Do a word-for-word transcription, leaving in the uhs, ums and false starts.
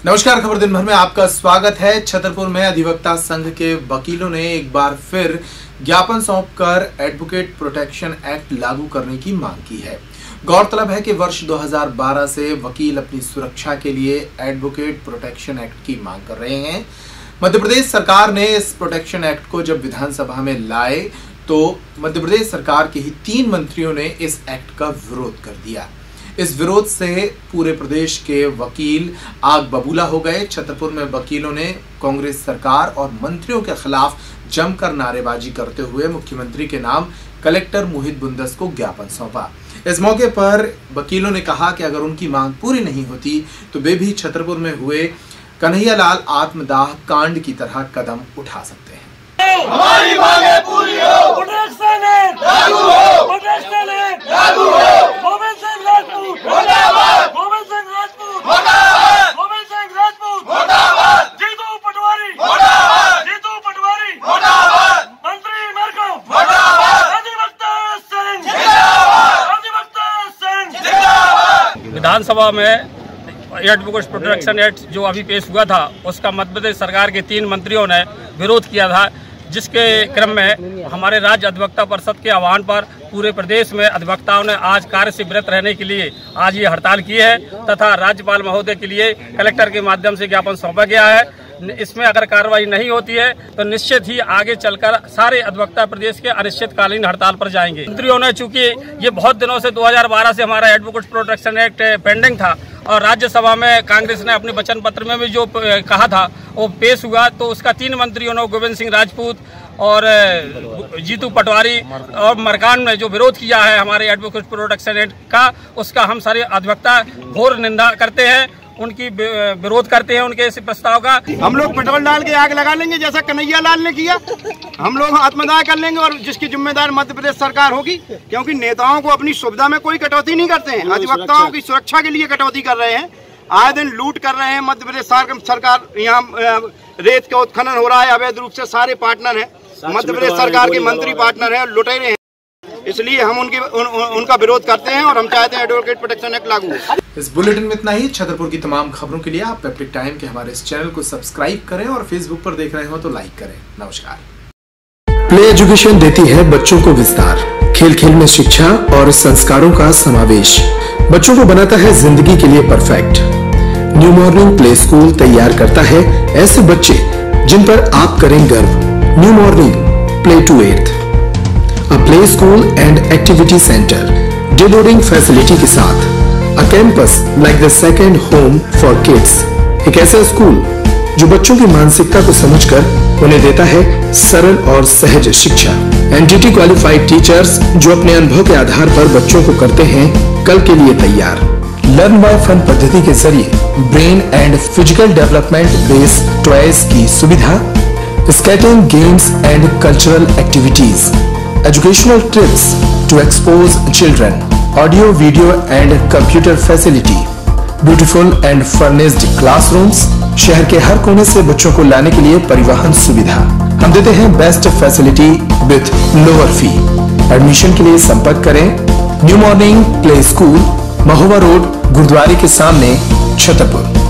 नमस्कार, खबर दिन भर में आपका स्वागत है। छतरपुर में अधिवक्ता संघ के वकीलों ने एक बार फिर ज्ञापन सौंपकर एडवोकेट प्रोटेक्शन एक्ट लागू करने की मांग की है। गौरतलब है कि वर्ष दो हज़ार बारह से वकील अपनी सुरक्षा के लिए एडवोकेट प्रोटेक्शन एक्ट की मांग कर रहे हैं। मध्य प्रदेश सरकार ने इस प्रोटेक्शन एक्ट को जब विधानसभा में लाए तो मध्य प्रदेश सरकार के ही तीन मंत्रियों ने इस एक्ट का विरोध कर दिया। इस विरोध से पूरे प्रदेश के वकील आग बबूला हो गए। छतरपुर में वकीलों ने कांग्रेस सरकार और मंत्रियों के खिलाफ जमकर नारेबाजी करते हुए मुख्यमंत्री के नाम कलेक्टर मोहित बुंदस को ज्ञापन सौंपा। इस मौके पर वकीलों ने कहा कि अगर उनकी मांग पूरी नहीं होती तो वे भी छतरपुर में हुए कन्हैयालाल आत्मदाह कांड की तरह कदम उठा सकते हैं। हमारी मांगे पूरी हो, प्रोटेक्शन एक्ट लागू हो, प्रोटेक्शन एक्ट लागू हो, गोविंद सिंह राजपूत मुर्दाबाद, गोविंद सिंह राजपूत मुर्दाबाद, गोविंद सिंह राजपूत मुर्दाबाद, जीतू पटवारी मुर्दाबाद, जीतू पटवारी मुर्दाबाद, मंत्री मरकम मुर्दाबाद, अधिवक्ता संघ जिंदाबाद, अधिवक्ता संघ जिंदाबाद। विधानसभा में एडवोकेट प्रोटेक्शन एक्ट जो अभी पेश हुआ था उसका मध्य प्रदेश सरकार के तीन मंत्रियों ने विरोध किया था, जिसके क्रम में हमारे राज्य अधिवक्ता परिषद के आह्वान पर पूरे प्रदेश में अधिवक्ताओं ने आज कार्य से विरत रहने के लिए आज ये हड़ताल की है तथा राज्यपाल महोदय के लिए कलेक्टर के माध्यम से ज्ञापन सौंपा गया है। इसमें अगर कार्रवाई नहीं होती है तो निश्चित ही आगे चलकर सारे अधिवक्ता प्रदेश के अनिश्चितकालीन हड़ताल पर जाएंगे। मंत्रियों ने चूंकि ये बहुत दिनों से दो हज़ार बारह से हमारा एडवोकेट प्रोटेक्शन एक्ट पेंडिंग था और राज्यसभा में कांग्रेस ने अपने वचन पत्र में भी जो कहा था वो पेश हुआ, तो उसका तीन मंत्रियों ने गोविंद सिंह राजपूत और जीतू पटवारी और मरकान ने जो विरोध किया है हमारे एडवोकेट प्रोटेक्शन एक्ट का, उसका हम सारे अधिवक्ता घोर निंदा करते हैं, उनकी विरोध करते हैं उनके इस प्रस्ताव का। हम लोग पेट्रोल डाल के आग लगा लेंगे जैसा कन्हैयालाल ने किया, हम लोग आत्मदाह कर लेंगे और जिसकी जिम्मेदार मध्य प्रदेश सरकार होगी, क्योंकि नेताओं को अपनी सुविधा में कोई कटौती नहीं करते हैं, अधिवक्ताओं की सुरक्षा के लिए कटौती कर रहे हैं। आए दिन लूट कर रहे हैं मध्य प्रदेश सरकार। यहाँ रेत का उत्खनन हो रहा है अवैध रूप से, सारे पार्टनर है मध्य प्रदेश सरकार के मंत्री पार्टनर है, लुटेरे हैं। इसलिए हम उनकी उन, उनका विरोध करते हैं और हम चाहते हैं एडवोकेट प्रोटेक्शन एक्ट लागू हो। इस बुलेटिन में इतना ही। छतरपुर की तमाम खबरों के लिए आप पेप्टिक टाइम के हमारे इस चैनल को सब्सक्राइब करें और फेसबुक पर देख रहे हो तो लाइक करें। नमस्कार। प्ले एजुकेशन देती है बच्चों को विस्तार, खेल खेल में शिक्षा और संस्कारों का समावेश, बच्चों को बनाता है जिंदगी के लिए perfect. New morning play school तैयार करता है ऐसे बच्चे जिन पर आप करें गर्व। New morning play to eight, a play school and activity centre, day boarding facility के साथ, a campus like the second home for kids. एक ऐसा स्कूल जो बच्चों की मानसिकता को समझकर उन्हें देता है सरल और सहज शिक्षा। एनटीटी क्वालिफाइड टीचर्स जो अपने अनुभव के आधार पर बच्चों को करते हैं कल के लिए तैयार। लर्न बाय फन पद्धति के जरिए brain and physical development based toys की सुविधा, skating games and cultural activities, educational trips to expose children, audio video and computer facility, beautiful and furnished classrooms, शहर के हर कोने से बच्चों को लाने के लिए परिवहन सुविधा। हम देते हैं best facility with lower fee. Admission के लिए संपर्क करें new morning play school, Mahoba road, गुरुद्वारे के सामने, छतरपुर।